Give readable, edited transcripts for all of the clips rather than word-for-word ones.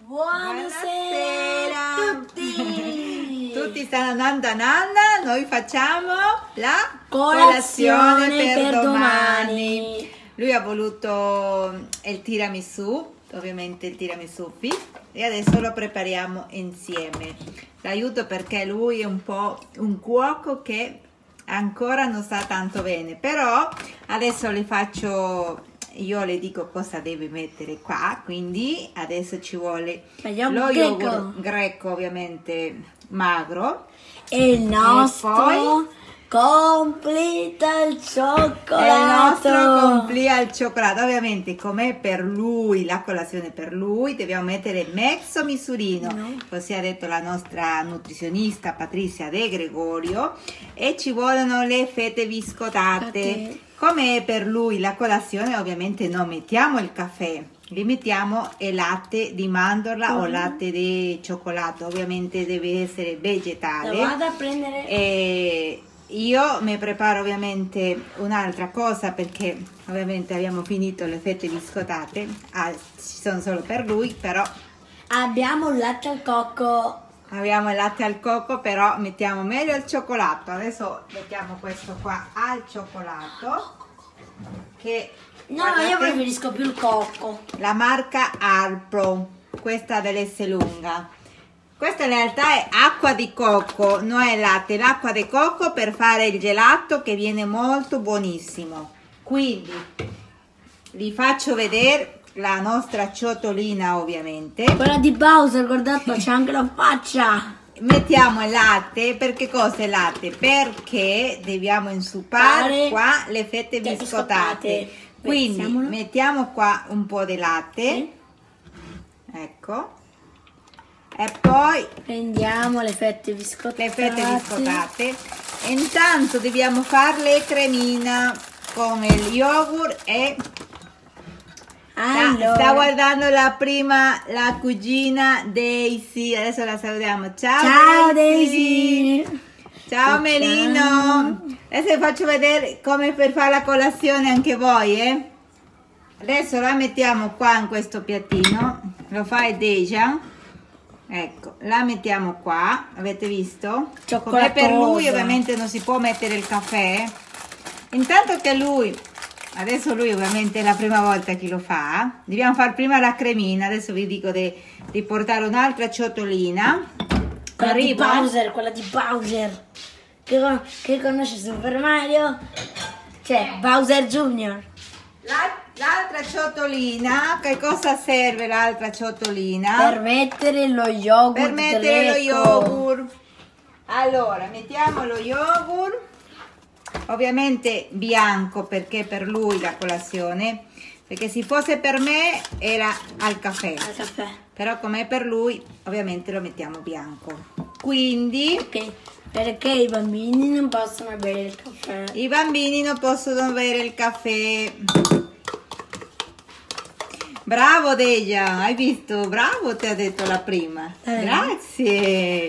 Buonasera a tutti! Tutti stanno andando a nanna, noi facciamo la Colazione per domani. Lui ha voluto il tiramisù, ovviamente il tiramisù e adesso lo prepariamo insieme. L'aiuto perché lui è un po' un cuoco che ancora non sa tanto bene, però adesso le faccio... Io le dico cosa deve mettere qua, quindi adesso ci vuole lo yogurt greco, ovviamente magro, e il nostro completa al cioccolato. E il nostro completa al cioccolato, ovviamente come per lui, la colazione per lui, dobbiamo mettere mezzo misurino, così ha detto la nostra nutrizionista Patrizia De Gregorio, e ci vogliono le fette biscottate. Come per lui la colazione, ovviamente non mettiamo il caffè, li mettiamo il latte di mandorla o latte di cioccolato, ovviamente deve essere vegetale. Lo vado a prendere. E io mi preparo ovviamente un'altra cosa perché ovviamente abbiamo finito le fette biscottate, ci sono solo per lui, però abbiamo il latte al cocco. Abbiamo il latte al cocco, però mettiamo meglio il cioccolato. Adesso mettiamo questo qua al cioccolato, che no, io preferisco più il cocco. La marca Alpro, questa dell'Esselunga. Questa in realtà è acqua di cocco, non è latte, l'acqua di cocco per fare il gelato che viene molto buonissimo. Quindi vi faccio vedere la nostra ciotolina, ovviamente. Quella di Bowser, guardate, c'è anche la faccia. Mettiamo il latte, perché cosa è il latte? Perché dobbiamo insuppare qua le fette biscottate. Quindi mettiamo qua un po' di latte, ecco, e poi prendiamo le fette biscottate. E intanto dobbiamo fare le cremina con il yogurt e... Allora. Sta guardando la cugina Daisy, adesso la salutiamo. Ciao Daisy. Ciao Melino. Adesso vi faccio vedere come per fare la colazione anche voi, Adesso la mettiamo qua in questo piattino, lo fai Deja, ecco, la mettiamo qua, avete visto? Come per lui ovviamente non si può mettere il caffè, intanto che adesso lui ovviamente è la prima volta che lo fa, dobbiamo fare prima la cremina, adesso vi dico di portare un'altra ciotolina. Quella di Bowser, che conosce Super Mario, cioè Bowser Junior. L'altra ciotolina, che cosa serve l'altra ciotolina? Per mettere lo yogurt. Per mettere lo yogurt. Allora, mettiamo lo yogurt. Ovviamente bianco perché per lui la colazione, perché se fosse per me era al caffè, però come per lui ovviamente lo mettiamo bianco, quindi perché i bambini non possono bere il caffè. I bambini non possono bere il caffè. Bravo Deja, hai visto? Bravo, ti ha detto la prima. Grazie.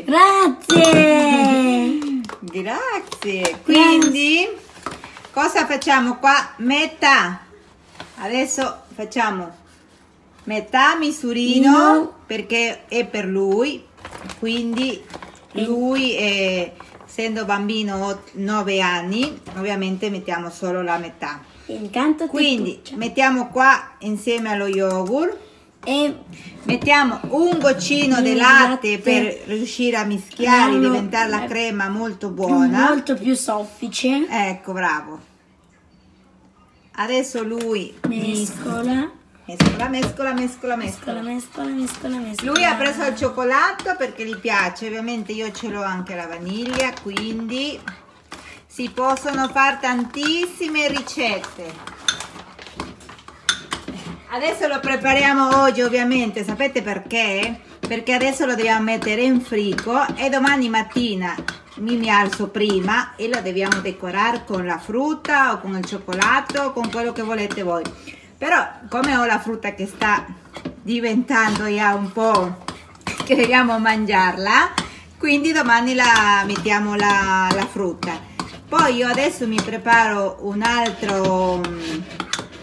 Grazie. Quindi cosa facciamo qua? Metà. Adesso facciamo metà misurino perché è per lui, quindi lui essendo bambino 9 anni ovviamente mettiamo solo la metà. Intanto quindi mettiamo qua insieme allo yogurt e mettiamo un goccino di latte per riuscire a mischiare e diventare la crema molto buona, molto più soffice. Ecco, bravo. Adesso lui mescola. Lui ha preso il cioccolato perché gli piace, ovviamente io ce l'ho anche la vaniglia, quindi si possono fare tantissime ricette. Adesso lo prepariamo oggi, ovviamente, sapete perché? Perché adesso lo dobbiamo mettere in frigo e domani mattina mi alzo prima e lo dobbiamo decorare con la frutta o con il cioccolato, con quello che volete voi. Però come ho la frutta che sta diventando già un po' che dobbiamo mangiarla, quindi domani la mettiamo la frutta. Poi io adesso mi preparo un altro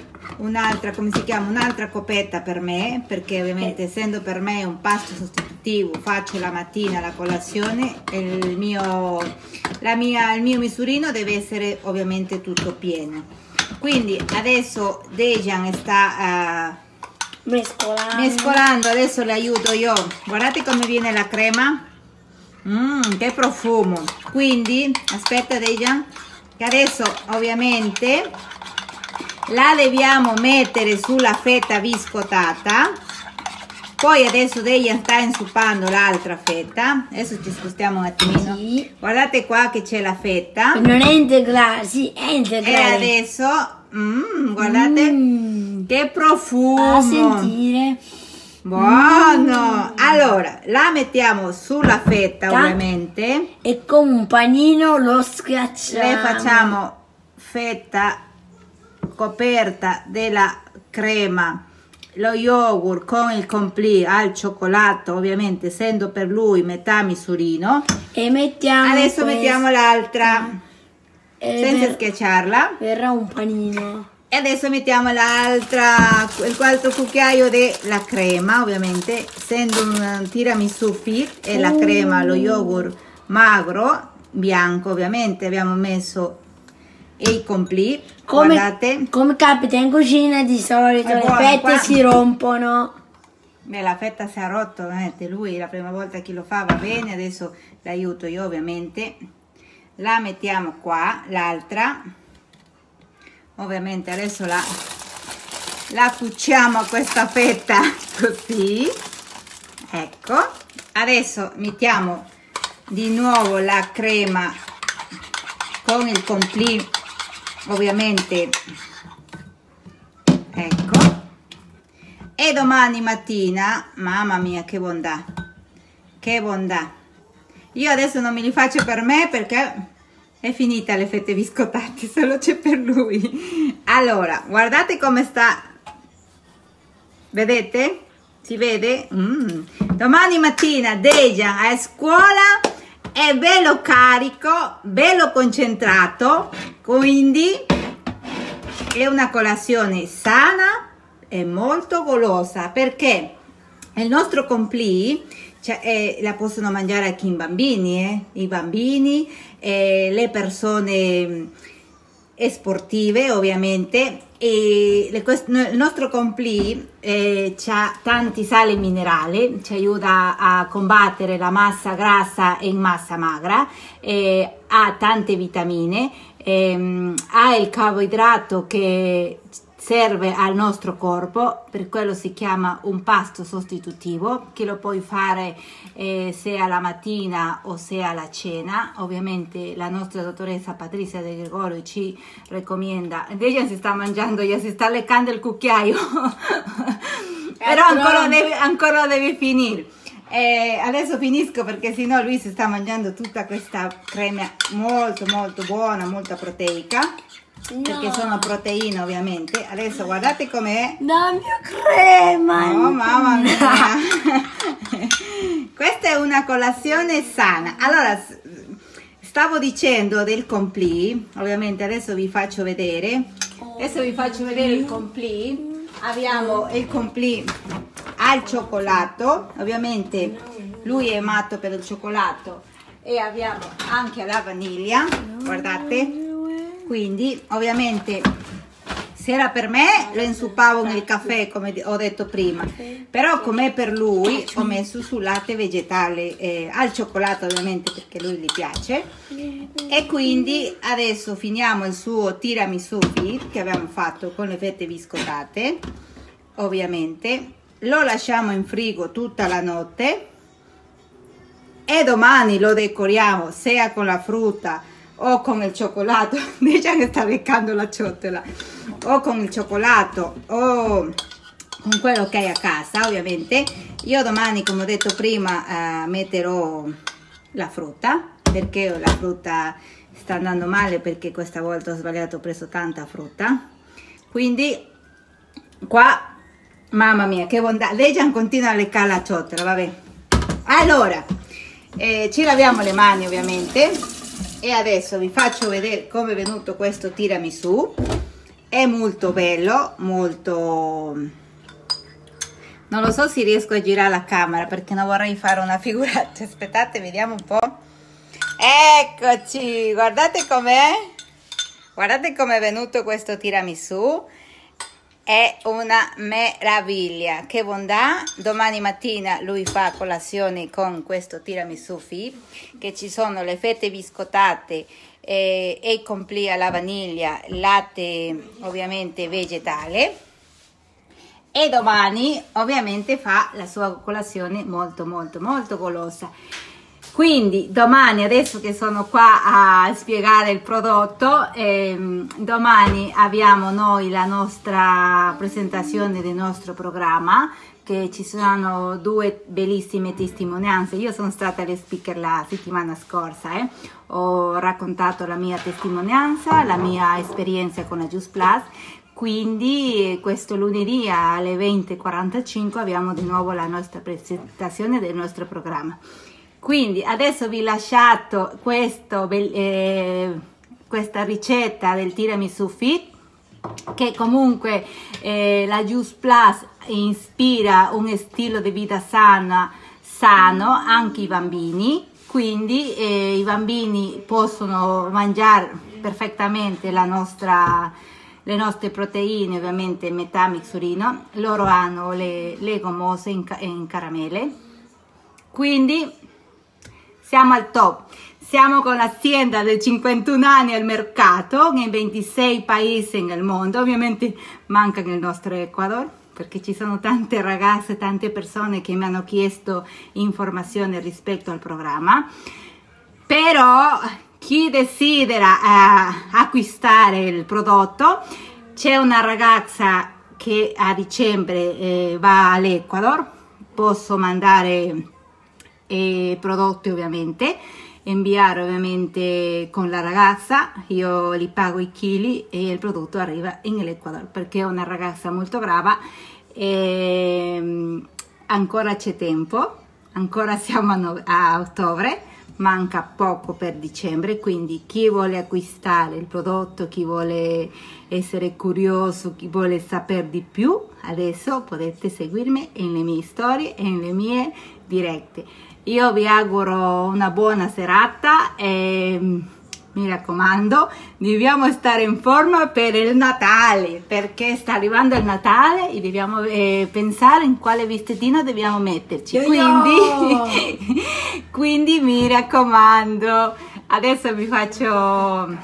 un'altra, come si chiama, un'altra coppetta per me, perché ovviamente essendo per me un pasto sostitutivo, faccio la mattina la colazione e il mio misurino deve essere ovviamente tutto pieno. Quindi adesso Dejan sta mescolando, adesso le aiuto io. Guardate come viene la crema, che profumo. Quindi aspetta Dejan, che adesso ovviamente la dobbiamo mettere sulla fetta biscottata. Poi adesso Dejan sta inzuppando l'altra fetta. Adesso ci spostiamo un attimino. Sì. Guardate qua che c'è la fetta. Non è integrale, sì, è integrale. E adesso, guardate che profumo. A sentire. Buono. Allora, la mettiamo sulla fetta ovviamente. E con un panino lo schiacciamo. Le facciamo fetta coperta della crema, lo yogurt con il compli al cioccolato, ovviamente essendo per lui metà misurino. E mettiamo adesso mettiamo l'altra senza schiacciarla. Verrà un panino. E adesso mettiamo l'altra, il quarto cucchiaio della crema, ovviamente essendo un tiramisù fit e la crema, lo yogurt magro bianco, ovviamente abbiamo messo e i compli, guardate. Come capita in cucina di solito, le fette qua si rompono. Beh, la fetta si è rotto, ovviamente lui la prima volta che lo fa va bene, adesso l'aiuto io ovviamente. La mettiamo qua, l'altra, ovviamente adesso la cuciamo a questa fetta così, ecco. Adesso mettiamo di nuovo la crema con il compli, ovviamente, ecco. E domani mattina, mamma mia che bontà, che bontà. Io adesso non me li faccio per me perché è finita le fette biscottate, solo c'è per lui. Allora, guardate come sta, vedete? Si vede? Domani mattina Dejan a scuola è bello carico, bello concentrato, quindi è una colazione sana e molto golosa, perché il nostro compli la possono mangiare anche i bambini, le persone sportive ovviamente, e il nostro compli ha tanti sali minerali, ci aiuta a combattere la massa grassa e massa magra, ha tante vitamine, ha il carboidrato che serve al nostro corpo, per quello si chiama un pasto sostitutivo, che lo puoi fare sia alla mattina o sia alla cena. Ovviamente la nostra dottoressa Patrizia De Gregorio ci raccomanda. Dejan si sta mangiando, ya si sta leccando il cucchiaio, però ancora deve finire. Adesso finisco perché sennò lui si sta mangiando tutta questa crema molto molto buona, molto proteica. No. Perché sono proteine ovviamente. Adesso guardate com'è la mia crema. Oh mamma mia. Questa è una colazione sana. Allora, stavo dicendo del compli, ovviamente adesso vi faccio vedere. Adesso vi faccio vedere il compli. Abbiamo il compli al cioccolato, ovviamente lui è matto per il cioccolato, e abbiamo anche la vaniglia, guardate. Quindi ovviamente se era per me lo inzuppavo nel caffè, come ho detto prima, però come per lui ho messo sul latte vegetale al cioccolato, ovviamente perché lui gli piace. E quindi adesso finiamo il suo tiramisù che abbiamo fatto con le fette biscottate, ovviamente lo lasciamo in frigo tutta la notte e domani lo decoriamo sia con la frutta o con il cioccolato. Dejan che sta leccando la ciotola, o con il cioccolato o con quello che hai a casa, ovviamente. Io domani, come ho detto prima, metterò la frutta, perché la frutta sta andando male, perché questa volta ho sbagliato, ho preso tanta frutta. Quindi qua, mamma mia che bontà, Dejan continua a leccare la ciotola, vabbè. Allora ci laviamo le mani ovviamente. E adesso vi faccio vedere come è venuto questo tiramisù. è molto bello, molto... Non lo so se riesco a girare la camera perché non vorrei fare una figuraccia. Aspettate, vediamo un po'. Eccoci, guardate com'è. Guardate com'è venuto questo tiramisù. È una meraviglia, che bontà. Domani mattina lui fa colazione con questo tiramisù fit, che ci sono le fette biscottate e compli alla vaniglia, latte ovviamente vegetale. E domani ovviamente fa la sua colazione molto golosa. Quindi domani, adesso che sono qua a spiegare il prodotto, domani abbiamo noi la nostra presentazione del nostro programma, che ci sono 2 bellissime testimonianze. Io sono stata le speaker la settimana scorsa, ho raccontato la mia testimonianza, la mia esperienza con la Juice Plus. Quindi questo lunedì alle 20:45 abbiamo di nuovo la nostra presentazione del nostro programma. Quindi adesso vi ho lasciato questa ricetta del tiramisù fit, che comunque la Juice Plus ispira un stile di vita sano anche i bambini. Quindi i bambini possono mangiare perfettamente le nostre proteine, ovviamente metà mixurino. Loro hanno le gommose in caramelle. Quindi siamo al top. Siamo con l'azienda del 51 anni al mercato in 26 paesi nel mondo. Ovviamente manca nel nostro Ecuador, perché ci sono tante ragazze, tante persone che mi hanno chiesto informazioni rispetto al programma. Però chi desidera acquistare il prodotto, c'è una ragazza che a dicembre va all'Ecuador, posso mandare prodotti ovviamente, inviare ovviamente con la ragazza, io gli pago i chili e il prodotto arriva in Ecuador, perché è una ragazza molto brava e ancora c'è tempo, ancora siamo a ottobre, manca poco per dicembre. Quindi chi vuole acquistare il prodotto, chi vuole essere curioso, chi vuole sapere di più, adesso potete seguirmi nelle mie storie e nelle mie dirette. Io vi auguro una buona serata e mi raccomando, dobbiamo stare in forma per il Natale, perché sta arrivando il Natale e dobbiamo pensare in quale vestitino dobbiamo metterci. Quindi mi raccomando, adesso vi faccio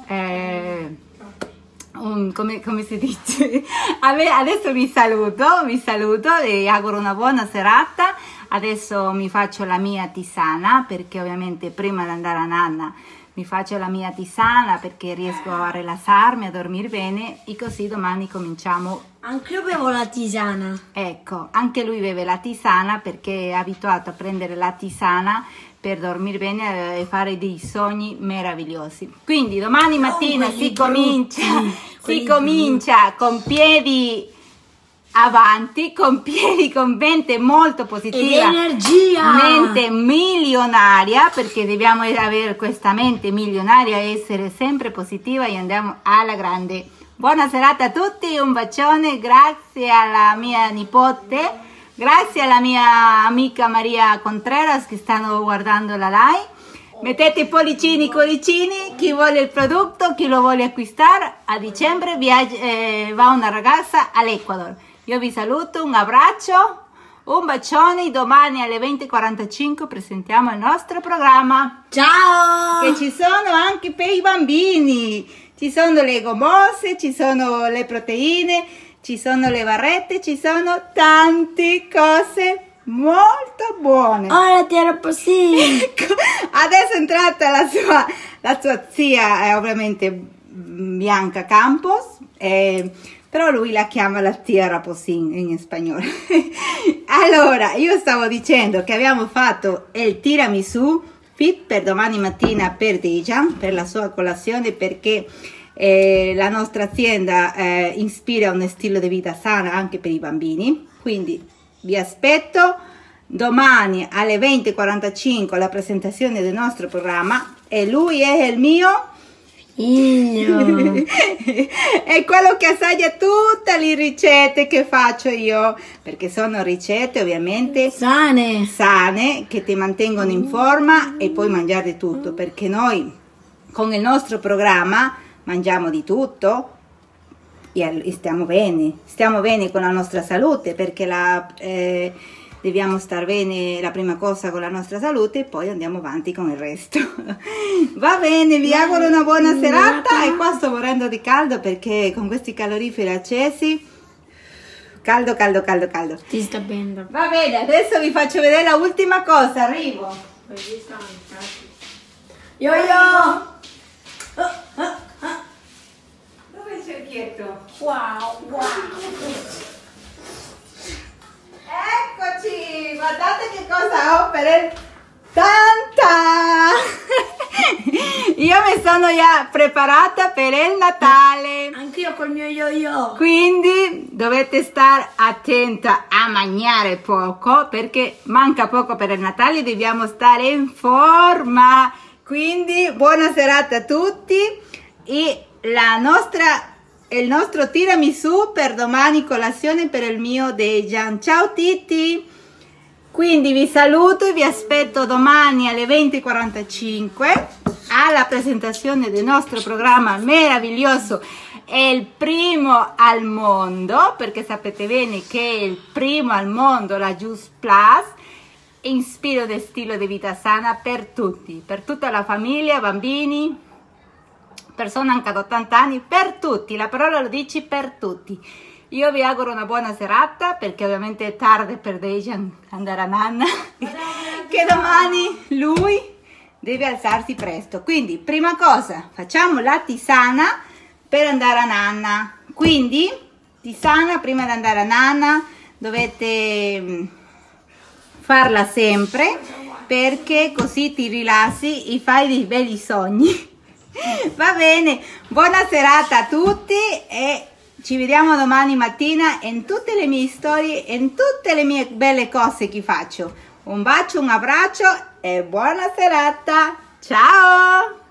come si dice? Adesso vi saluto e vi auguro una buona serata. Adesso mi faccio la mia tisana, perché ovviamente prima di andare a nanna mi faccio la mia tisana perché riesco a rilassarmi, a dormire bene, e così domani cominciamo. Anche io bevo la tisana. Ecco, anche lui beve la tisana perché è abituato a prendere la tisana per dormire bene e fare dei sogni meravigliosi. Quindi domani mattina si comincia con piedi avanti, con mente molto positiva, energia, mente milionaria, perché dobbiamo avere questa mente milionaria e essere sempre positiva, e andiamo alla grande. Buona serata a tutti, un bacione, grazie alla mia nipote, grazie alla mia amica Maria Contreras che stanno guardando la live. Mettete pollicini, cuoricini, chi vuole il prodotto, chi lo vuole acquistare. A dicembre va una ragazza all'Ecuador. Io vi saluto, un abbraccio, un bacione. Domani alle 20:45 presentiamo il nostro programma. Ciao! Che ci sono anche per i bambini. Ci sono le gommose, ci sono le proteine, ci sono le barrette, ci sono tante cose molto buone. Ora ti ero possibile. Adesso è entrata la sua zia, ovviamente Bianca Campos, però lui la chiama la tia Raposin in spagnolo. Allora, io stavo dicendo che abbiamo fatto il tiramisù fit per domani mattina per Dejan, per la sua colazione, perché la nostra azienda ispira uno stile di vita sana anche per i bambini. Quindi vi aspetto domani alle 20:45 la presentazione del nostro programma, e lui è il mio È quello che assaggia tutte le ricette che faccio io, perché sono ricette ovviamente sane che ti mantengono in forma e puoi mangiare di tutto, perché noi con il nostro programma mangiamo di tutto e stiamo bene con la nostra salute, perché dobbiamo star bene la prima cosa con la nostra salute e poi andiamo avanti con il resto. Va bene, vi auguro una buona serata e qua sto morendo di caldo perché con questi caloriferi accesi, caldo. Ti sta bene. Va bene, adesso vi faccio vedere la ultima cosa, arrivo. Yo! Dove è il cerchietto? Wow! Eccoci, guardate che cosa ho per il Tanta! Io mi sono già preparata per il Natale. Anch'io col mio yo-yo. Quindi dovete stare attenta a mangiare poco, perché manca poco per il Natale, dobbiamo stare in forma. Quindi buona serata a tutti e il nostro tiramisù per domani, colazione per il mio Dejan. Ciao Titti! Quindi vi saluto e vi aspetto domani alle 20:45 alla presentazione del nostro programma meraviglioso. È il primo al mondo, perché sapete bene che è il primo al mondo, la Juice Plus, ispiro di stile di vita sana per tutti, per tutta la famiglia, bambini, persone anche ad 80 anni, per tutti, la parola lo dice per tutti. Io vi auguro una buona serata, perché ovviamente è tardi per Dejan andare a nanna, che domani lui deve alzarsi presto. Quindi prima cosa, facciamo la tisana per andare a nanna. Quindi tisana prima di andare a nanna, dovete farla sempre, perché così ti rilassi e fai dei belli sogni. Va bene, buona serata a tutti e ci vediamo domani mattina in tutte le mie storie, in tutte le mie belle cose che faccio. Un bacio, un abbraccio e buona serata. Ciao!